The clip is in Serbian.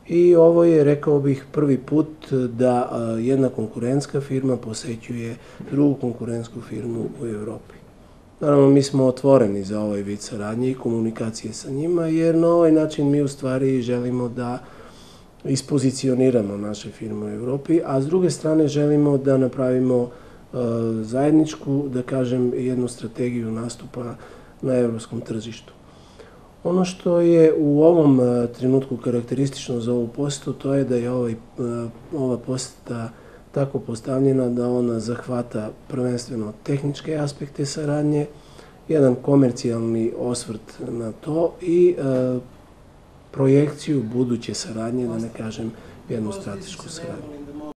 i ovo je, rekao bih, prvi put da jedna konkurentska firma posećuje drugu konkurentsku firmu u Evropi. Naravno, mi smo otvoreni za ovaj vid saradnje i komunikacije sa njima, jer na ovaj način mi u stvari želimo da ispozicioniramo naše firme u Evropi, a s druge strane želimo da napravimo zajedničku, da kažem, jednu strategiju nastupa na evropskom tržištu. Ono što je u ovom trenutku karakteristično za ovu posetu, to je da je ova poseta tako postavljena da ona zahvata prvenstveno tehničke aspekte saradnje, jedan komercijalni osvrt na to i projekciju buduće saradnje, da ne kažem jednu stratešku saradnju.